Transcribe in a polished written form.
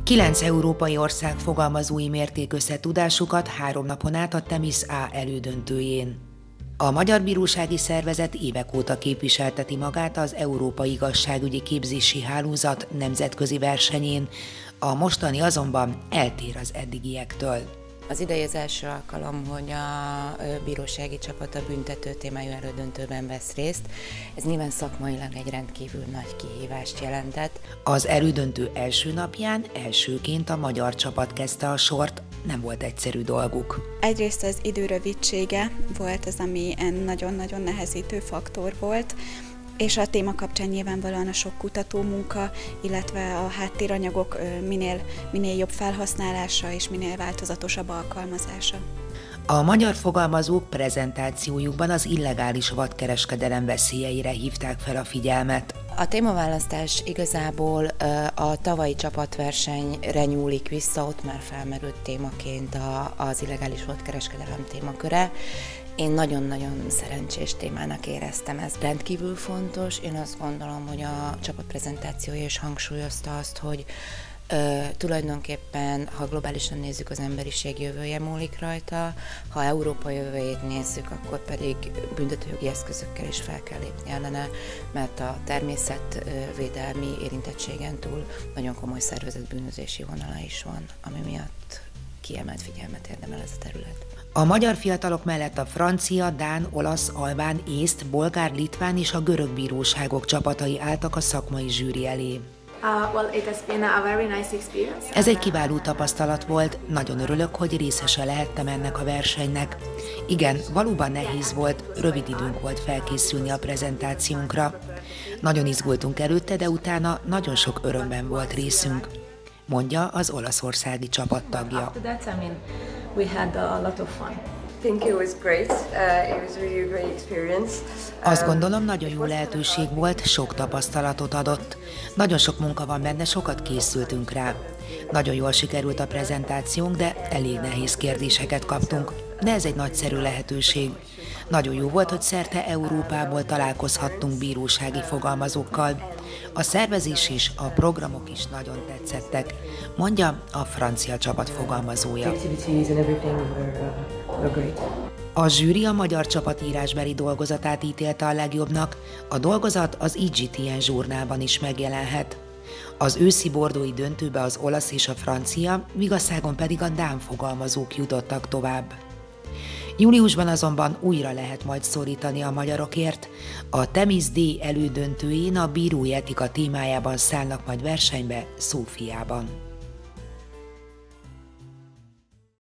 9 európai ország fogalmazói mérték össze tudásukat 3 napon át a Themis A elődöntőjén. A Magyar Bírósági Szervezet évek óta képviselteti magát az Európai Igazságügyi Képzési Hálózat nemzetközi versenyén, a mostani azonban eltér az eddigiektől. Az idei az első alkalom, hogy a bírósági csapat a büntető témájú elődöntőben vesz részt. Ez nyilván szakmailag egy rendkívül nagy kihívást jelentett. Az elődöntő első napján elsőként a magyar csapat kezdte a sort, nem volt egyszerű dolguk. Egyrészt az idő rövidsége volt az, ami nagyon-nagyon nehezítő faktor volt, és a téma kapcsán nyilvánvalóan a sok kutatómunka, illetve a háttéranyagok minél jobb felhasználása és minél változatosabb alkalmazása. A magyar fogalmazók prezentációjukban az illegális vadkereskedelem veszélyeire hívták fel a figyelmet. A témaválasztás igazából a tavalyi csapatversenyre nyúlik vissza, ott már felmerült témaként az illegális vadkereskedelem témaköre. Én nagyon-nagyon szerencsés témának éreztem, ez rendkívül fontos. Én azt gondolom, hogy a csapat prezentációja is hangsúlyozta azt, hogy tulajdonképpen, ha globálisan nézzük, az emberiség jövője múlik rajta, ha Európa jövőjét nézzük, akkor pedig büntetőjogi eszközökkel is fel kell lépni ellene, mert a természetvédelmi érintettségen túl nagyon komoly szervezett bűnözési vonala is van, ami miatt kiemelt figyelmet érdemel ez a terület. A magyar fiatalok mellett a francia, dán, olasz, albán, észt, bolgár, litván és a görög bíróságok csapatai álltak a szakmai zsűri elé. Ez egy kiváló tapasztalat volt, nagyon örülök, hogy részese lehettem ennek a versenynek. Igen, valóban nehéz volt, rövid időnk volt felkészülni a prezentációnkra. Nagyon izgultunk előtte, de utána nagyon sok örömben volt részünk, mondja az olaszországi csapattagja. Azt gondolom, nagyon jó lehetőség volt, sok tapasztalatot adott. Nagyon sok munka van benne, sokat készültünk rá. Nagyon jól sikerült a prezentációnk, de elég nehéz kérdéseket kaptunk. De ez egy nagyszerű lehetőség. Nagyon jó volt, hogy szerte Európából találkozhattunk bírósági fogalmazókkal. A szervezés is, a programok is nagyon tetszettek, mondja a francia csapat fogalmazója. A zsűri a magyar csapat írásbeli dolgozatát ítélte a legjobbnak, a dolgozat az IGTN zsurnálban is megjelenhet. Az őszi bordói döntőbe az olasz és a francia, Vigasszágon pedig a dán fogalmazók jutottak tovább. Júliusban azonban újra lehet majd szorítani a magyarokért. A Themis D elődöntőjén a bírói etika témájában szállnak majd versenybe Szófiában.